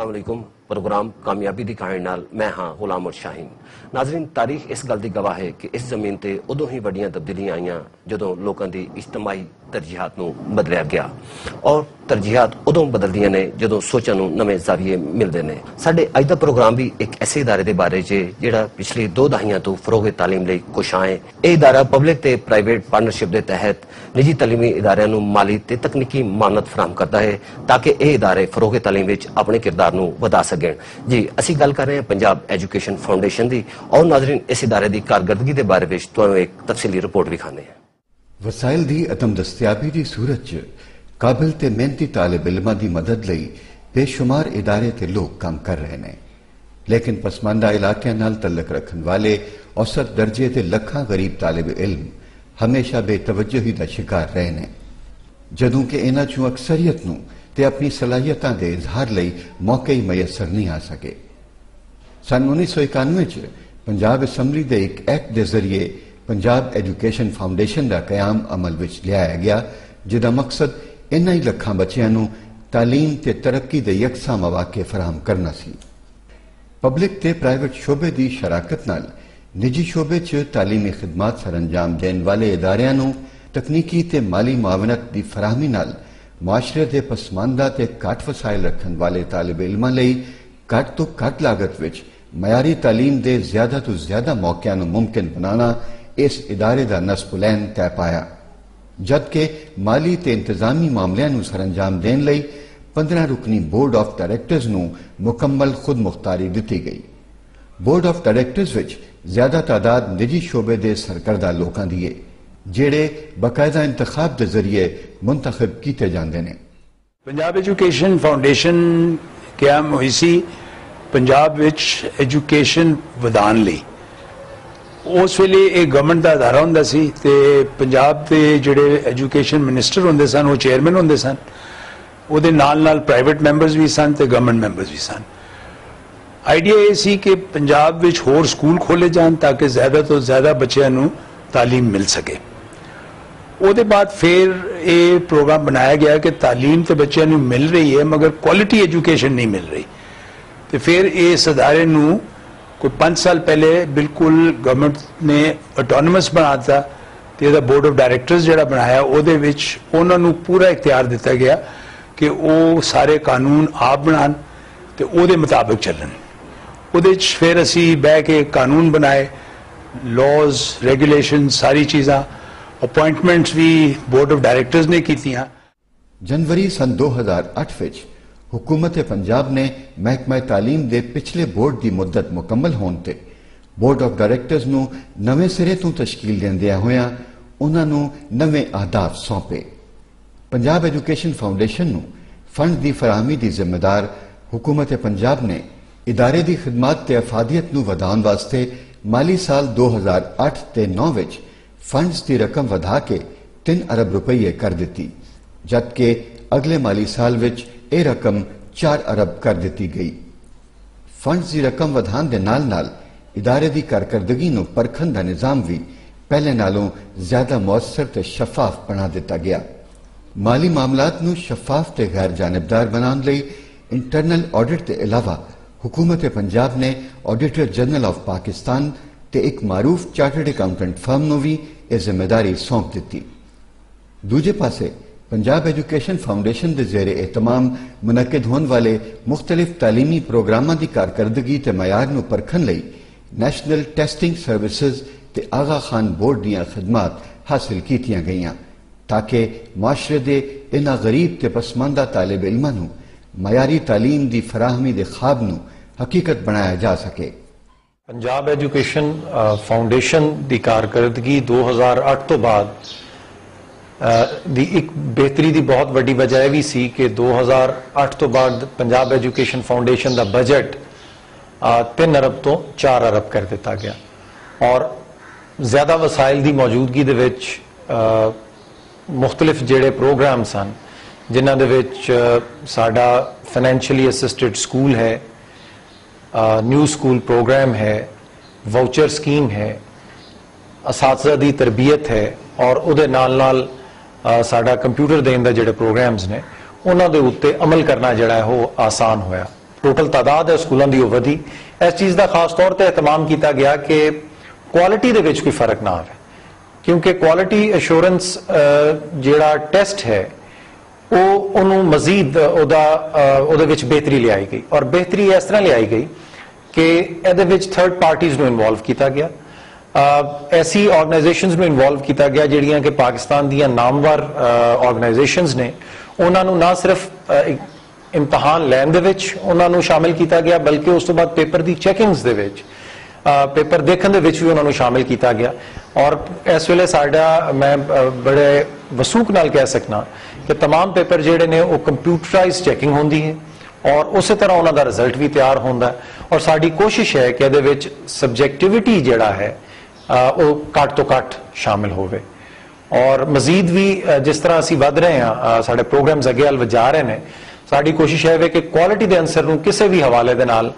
अस्सलाम वालेकुम। प्रोग्राम कामयाबी दी कहानी नाल मैं हाँ गुलाम और शाहीन। नाजरीन, तारीख इस गल दी गवाह है कि इस जमीन ते उदों ही वड्डियां तब्दीलियां आईयां जदों लोकां दी इज्तमाई तरजीहात नूं बदलिया गया और तरजीहात उदों बदलदियां ने जदों सोचां नूं नवें ज़ाविये मिलदे ने। साडे अज दा प्रोग्राम भी एक ऐसे इदारे दे बारे च जिहड़ा पिछले 2 दहाइयां तो फरोगे तालीम लई कुशां है। यह इदारा पब्लिक ते प्राइवेट पार्टनरशिप के तहत निजी तालीमी इदारियां नूं माली ते तकनीकी मानत फराहम करता है ताकि यह इदारे फरोगे तालीम विच अपने किरदार नूं वधा सकण। जी असीं गल कर रहे हैं पंजाब एजुकेशन फाउंडेशन दी और नाज़रीन इस इदारे दी कारकरदगी दे बारे विच तुहानूं एक तफसीली रिपोर्ट विखाने हैं। वसाइल दी अदम दस्तयाबी दी सूरत च काबिल ते मेहनती तालिब इल्मां दी मदद लई बेशुमार इदारे ते लोग काम कर रहे हैं, लेकिन पसमानदा इलाकिਆਂ नाल तल्लक रखने वाले औसत दर्जे ते लखां गरीब तालिब इल्म हमेशा बेतवज्जोही दा शिकार रहे ने, जदों कि इन्हां चों अक्सरियत नूं ते अपनी सलाहियतां दे इजहार लई मौके ही मयसर नहीं आ सके। सन 1991 च पंजाब असैम्बली दे एक एक्ट दे जरिए पंजाब एजुकेशन फाउंडेशन का कयाम अमल विच लियाया गया, जिहदा मकसद इन्हां ही लखां बच्चिआं नूं तालीम ते तरक्की दे यकसां मौके फराहम करना सी। पब्लिक ते प्राइवेट शोबे दी शराकत नाल निजी शोबे च तालीमी खिदमात सरअंजाम देने वाले इदारियां नूं तकनीकी ते माली मुआवनत दी फराहमी नाल मुआशरे दे पसमानदा ते घट वसाइल रखने वाले तालिब इल्मां लई घट तो घट लागत विच मयारी तालीम दे ज्यादा तो ज्यादा मौकिआं नूं मुमकिन बनाना इस इदारे का नस्बुलैन तय पाया, जबकि माली ते इंतजामी मामलिਆਂ ਨੂੰ सरअंजाम देने ਲਈ 15 रुकनी बोर्ड ऑफ डायरैक्टर्स ਨੂੰ मुकम्मल खुद मुख्तारी दी गई। बोर्ड ऑफ डायरैक्टर्स विच ज्यादा तादाद निजी शोबे के सरकर्दा लोगों की है, जेड़े बाकायदा इंतखाब के जरिए मुंतखब किए जाते हैं। पंजाब एजुकेशन फाउंडेशन कायम हुई सी पंजाब विच एजुकेशन वधान लई। उस वेले एक गवर्नमेंट का अदारा होंदा सी ते पंजाब के जिहड़े एजुकेशन मिनिस्टर होंदे सन वो चेयरमैन होंदे सन, उहदे नाल नाल प्राइवेट मैंबर्स भी सन ते गवर्नमेंट मैंबर्स भी सन। आइडिया ये सी कि पंजाब विच होर स्कूल खोले जान ताकि ज्यादा तो ज्यादा बच्चों नूं तालीम मिल सके। उहदे बाद फिर ये प्रोग्राम बनाया गया कि तालीम तो बच्चों नूं मिल रही है मगर क्वालिटी एजुकेशन नहीं मिल रही, तो फिर इस अदारे नूं कोई 5 साल पहले बिल्कुल गवर्नमेंट ने ऑटोनमस बनाता तो यह बोर्ड ऑफ डायरैक्टर्स जो बनाया उन्होंने पूरा इख्तियार दिता गया कि वो सारे कानून आप बनान तो वो मुताबिक चलन। वो फिर असी बह के कानून बनाए, लॉज रेगुलेशन सारी चीज़ा, अपॉइंटमेंट्स भी बोर्ड ऑफ डायरैक्टर्स ने की। जनवरी सन 2008 विच हुकूमत पंजाब ने महकमा तालीम दे पिछले बोर्ड की मुद्दत मुकम्मल होने ते बोर्ड ऑफ डायरैक्टर्स नूं नवें सिरे तो तश्कील देंदियां होया उन्होंने नवे अहदाफ सौंपे। पंजाब एजुकेशन फाउंडेशन नूं फंड की फराहमी की जिम्मेदार हुकूमत पंजाब ने इदारे की खिदमात ते अफादियत नूं वधाउण वास्ते माली साल 2008 ते 9 विच फंड्स की रकम वधा के 3 अरब रुपये कर दी, जबकि अगले माली साल विच यह रकम 4 अरब कर दी गई। फंड्स की रकम वधान दे नाल नाल इदारे की कारकरदगी नूं परखण दा निज़ाम भी पहले नालों ज्यादा मौसर ते शफाफ बना दिता गया। माली मामलात नूं शफाफ ते गैर जानिबदार बनाने लई इंटरनल ऑडिट के अलावा हुकूमत पंजाब ने ऑडिटर जनरल ऑफ पाकिस्तान ते एक मारूफ चार्टर्ड अकाउंटेंट फर्म नूं भी यह जिम्मेदारी सौंप दी। दूजे पासे पंजाब एजुकेशन फाउंडेशन के जेरे एहतमाम मुनक्किद होने वाले मुख्तलिफ तालीमी प्रोग्रामों की कारकरदगी ते मयार नूं परखण लई नेशनल टेस्टिंग सर्विसेज ते आगा खान बोर्ड दीआं खिदमात हासिल कीतियां गईयां ताकि मुआशरे दे इन्हां गरीब ते पसमानदा तालिब इल्मां नूं मयारी तालीम की फराहमी दे ख्वाब नूं हकीकत बनाया जा सके। पंजाब एजुकेशन फाउंडेशन की कारकरदगी 2008 तो बाद दी एक बेहतरी की बहुत वड्डी वजह यह भी सी कि 2008 तो बाद पंजाब एजुकेशन फाउंडेशन का बजट 3 अरब तो 4 अरब कर दिता गया और ज़्यादा वसाइल की मौजूदगी दे विच मुख्तलिफ जेड़े प्रोग्राम सन जिन्हां दे विच साडा फाइनैंशियली असिस्टेड स्कूल है, न्यू स्कूल प्रोग्राम है, वाउचर स्कीम है, असातिज़ा दी तरबियत है और उहदे नाल नाल साडा कंप्यूटर देने दा जिहड़े प्रोग्राम्स ने उन्हां दे उत्ते अमल करना जिहड़ा है वो आसान होया। टोटल तादाद है स्कूलों की वधी। इस चीज़ का खास तौर पर एहतमाम किया गया कि क्वालिटी दे विच कोई फर्क ना आवे, क्योंकि क्वालिटी एश्योरेंस जिहड़ा टेस्ट है वो मजीद ਉਹਦੇ ਵਿੱਚ बेहतरी लियाई गई, और बेहतरी इस तरह लियाई गई कि ਇਹਦੇ ਵਿੱਚ थर्ड पार्टीज ਨੂੰ इन्वॉल्व किया गया, ऐसी ऑर्गेनाइजेशंस ਨੂੰ इन्वॉल्व किया गया ਜਿਹੜੀਆਂ कि पाकिस्तान ਦੀਆਂ नामवर ऑर्गेनाइजेशंस ने। ਉਹਨਾਂ ਨੂੰ ना सिर्फ इम्तहान लैन दे विच ਉਹਨਾਂ ਨੂੰ शामिल किया गया, बल्कि उस तो बाद पेपर की चैकिंग्स दे विच पेपर देखने दे विच भी उन्होंने शामिल किया गया। और इस वेले साडा मैं बड़े वसूख नाल कह सकना कि तमाम पेपर जिहड़े ने वो कंप्यूटराइज चैकिंग होंदी है और उस तरह उन्होंने रिजल्ट भी तैयार होंदा है। और साडी कोशिश है कि इहदे विच सबजैक्टिविटी जिहड़ा है वो घट तो घट शामिल होवे। और मजीद भी जिस तरह असीं वध रहे हैं, साडे प्रोग्राम्स अगे हल वजा रहे हैं, साडी कोशिश है कि क्वालिटी के अंसर नूं किसी भी हवाले दे नाल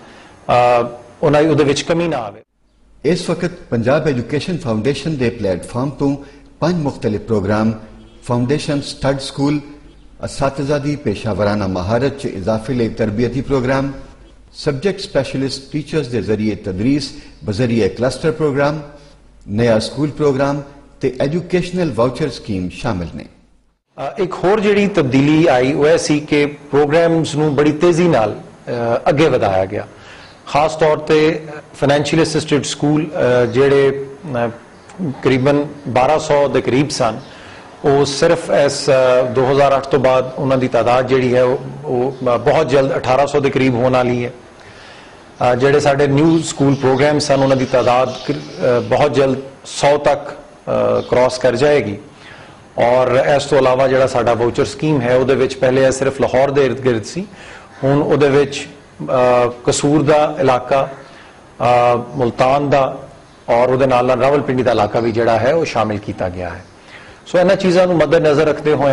उहदे विच कमी ना आवे। इस वक्त पंजाब एजुकेशन फाउंडेशन के प्लेटफॉर्म तो 5 मुख्तलिफ प्रोग्राम फाउंडेशन स्टड स्कूल, असातिज़ा दी पेशावराना महारत च इजाफे लिए तरबियती प्रोग्राम, सब्जेक्ट स्पैशलिस्ट टीचर्स के जरिए तदरीस बजरिए क्लस्टर प्रोग्राम, नया स्कूल प्रोग्राम ते एजुकेशनल वाउचर स्कीम शामिल ने। एक होर जिहड़ी तब्दीली आई वो सी कि प्रोग्राम्स नूं बड़ी तेजी नाल अगे वधाया गया। खास तौर पर फाइनैंशियल असिस्टेड स्कूल जिहड़े करीबन 1200 के करीब सन, वो सिर्फ इस 2008 तो बाद उन्होंने तादाद जिहड़ी है वो बहुत जल्द 1800 के करीब होने वाली है। जिहड़े साडे न्यू स्कूल प्रोग्राम सन उन्होंने तादाद बहुत जल्द 100 तक क्रॉस कर जाएगी। और इस तो अलावा जिहड़ा साडा वाउचर स्कीम है उहदे विच पहले सिर्फ लाहौर के इर्द गिर्द सी, हुण उहदे विच कसूर का इलाका, मुल्तान का और उहदे नाल रावलपिंडी का इलाका भी जिहड़ा है वो शामिल किया गया है। सो इन्हां चीज़ों को मद्देनज़र रखते हुए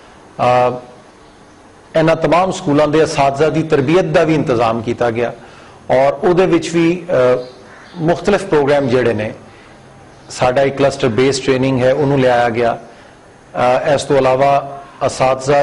इन्हां तमाम स्कूलों के असातिज़ा की तरबियत का भी इंतजाम किया गया और उहदे विच भी मुख्तलिफ प्रोग्राम जिहड़े ने, साडा एक क्लस्टर बेस्ड ट्रेनिंग है उन्होंने लिया गया। इस तो अलावा असातिज़ा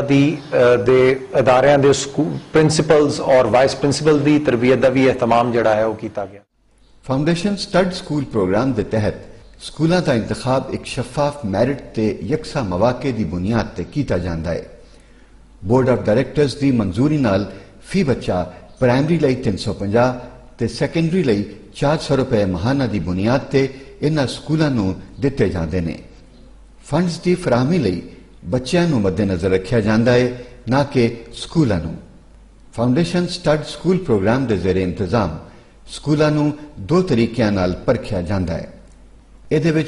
दे अदारियां दे प्रिंसिपल्स और वाइस प्रिंसिपल की तरबियत का भी एहतमाम जिहड़ा है वो किया गया। फाउंडेशन स्टड स्कूल प्रोग्राम के तहत स्कूलों का इंतखाब एक शफाफ मैरिट ते यकसा मौके की बुनियाद ते किया जाता है। बोर्ड ऑफ डायरैक्टर्स की मंजूरी नाल फी बच्चा प्राइमरी लई 350 ते सैकेंडरी लई 400 रुपए महाना की बुनियाद ते इन्हां स्कूलों नूं दिते जाते हैं। फंड्स की फराहमी लई बच्चों को मद्देनजर रखा जाता है, ना कि स्कूलों नूं। फाउंडेशन स्टड स्कूल प्रोग्राम के जेरे इंतजाम स्कूलों नूं 2 तरीकों नाल परखिया जाता है। इहदे विच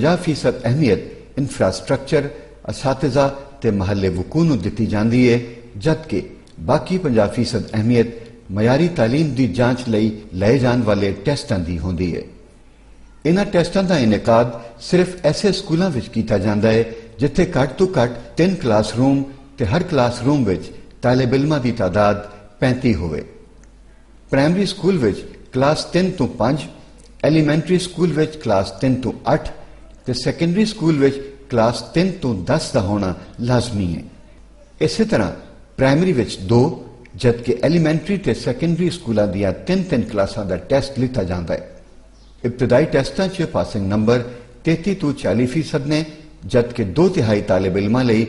50% अहमियत इंफ्रास्ट्रक्चर, असातिज़ा ते महल्ले वकू नूं दिती जाती है, जबकि बाकी 50% अहमियत मयारी तालीम की जांच लई लए जाने वाले टेस्टां की होंदी है। इन्हां टेस्टां का इनेकाद सिर्फ ऐसे स्कूलों विच कीता जाता है जिथे घट तो घट 3 क्लासरूम ते हर क्लासरूम विच तालिब इल्मां की तादाद 35 होवे। प्राइमरी स्कूल विच क्लास 3 तो 5, एलीमेंटरी स्कूल विच क्लास 3 तो 8 ते सैकेंडरी स्कूल विच क्लास 3 तो 10 का होना लाजमी है। इसी तरह प्राइमरी विच 2 जबकि एलीमेंटरी ते सैकेंडरी स्कूलों दियां 3-3 क्लासां का टेस्ट लिया जाता है। इब्तदाई टेस्टां च पासिंग नंबर 33 तो 40% ने, जबकि 2/3 तालिब इल्मां लई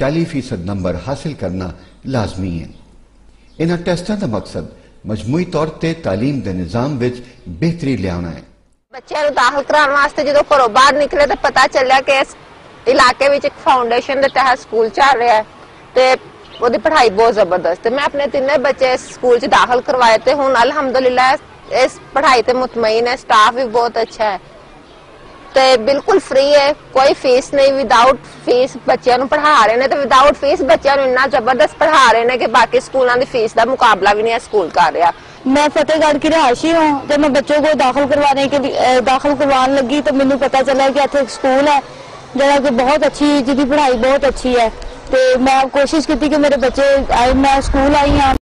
40% नंबर हासिल करना लाजमी है। इन्हां टेस्टां का मकसद मजमूई तौर पर तालीम के निज़ाम विच बेहतरी लियाना है। बच्चों को दाखिल कराने वास्ते जो घरों बाहर निकले तो पता चलिया कि इस इलाके में एक फाउंडेशन के तहत स्कूल चल रहा है ते उहदी पढ़ाई बहुत जबरदस्त है। मैं अपने 3 बच्चे इस स्कूल च दाखिल करवाए थे, हुण अल्हम्दुलिल्लाह इस पढ़ाई ते मुतमईन है। स्टाफ भी बहुत अच्छा है ते बिल्कुल फ्री है, कोई फीस नहीं, विदाउट फीस बच्चों को पढ़ा रहे हैं। तो विदाउट फीस बच्चों को इन्ना जबरदस्त पढ़ा रहे हैं कि बाकी स्कूलों की फीस का मुकाबला भी नहीं है स्कूल कर रहा। मैं फतेहगढ़ की रहायशी हूँ। जब मैं बच्चों को दाखिल करवाने लगी तो मैंने पता चला कि इत्थे एक स्कूल है जरा कि बहुत अच्छी, जिसकी पढ़ाई बहुत अच्छी है। तो मैं कोशिश की कि मेरे बच्चे, मैं स्कूल आई हाँ